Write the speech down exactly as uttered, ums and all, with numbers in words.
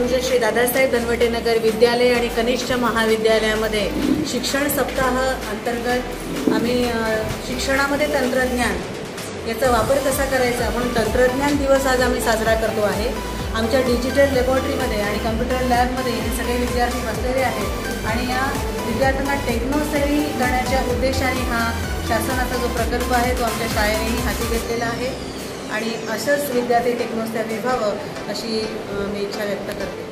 आमच्या श्री दादासाहेब धनवटे नगर विद्यालय आणि कनिष्ठ महाविद्यालयामध्ये शिक्षण सप्ताह अंतर्गत आम्ही शिक्षणामध्ये तंत्रज्ञान याचा वापर कसा करायचा म्हणून तंत्रज्ञान दिवस आज आम्ही साजरा करतो आहे। आमच्या डिजिटल लॅबोरेटरीमध्ये आणि कम्प्युटर लॅबमध्ये हे सगळे विद्यार्थी बसलेले आहेत आणि या विद्यार्थ्यांना टेक्नोसेवी करण्याच्या उद्देशाने हा शासनाचा जो प्रकल्प आहे तो आमच्या शाळेनेही हाती घेतलेला आहे आणि अशाच विद्यार्थी टेक्नोसेवी व्हावं अशी मी इच्छा व्यक्त करते।